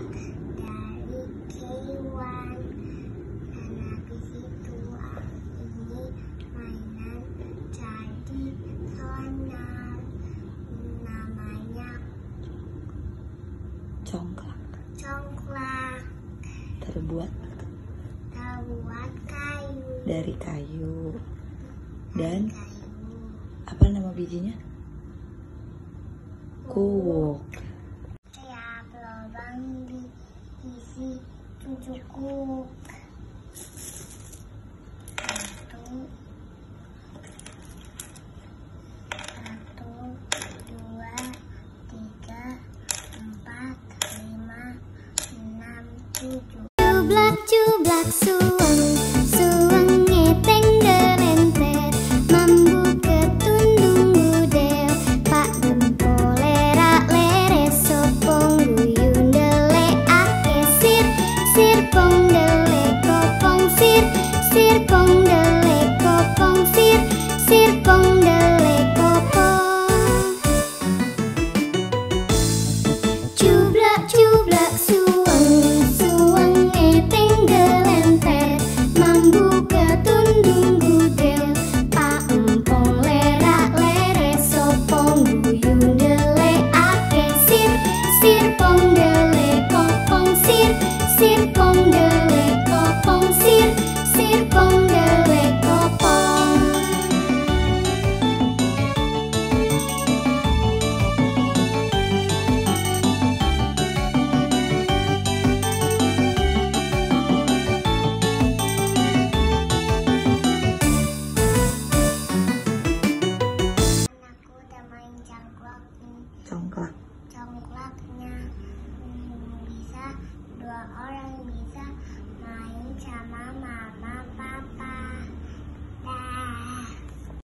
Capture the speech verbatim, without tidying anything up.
dari kewan. Dan habis itu ini mainan jadi sonar. Namanya congklak. Congklak. Terbuat Terbuat kayu. dari kayu. Dan Kayu. apa nama bijinya? Kuwuk. Tiap lubang diisi cucuk. Satu, satu, dua, tiga, empat, lima, enam, tujuh. Cublak cublak suweng, suweng ngeteng delenter, mambu ketundung budel, pak gempole rak lere sopong guyun dele ake sir, sir pong dele kopong sir, sir pong dele kopong sir, sir pong dele kopong. Cublak cublak suweng, suweng ngeteng delenter, mambu ketundung budel, pak empong lerak lere sopong guyun dele ake sir, sir pong dele kopong sir, sir pong dele kopong sir, sir pong dele kopong. Anakku udah main congklak nih. Congklak. Congklaknya hmm, bisa dua orang bisa main sama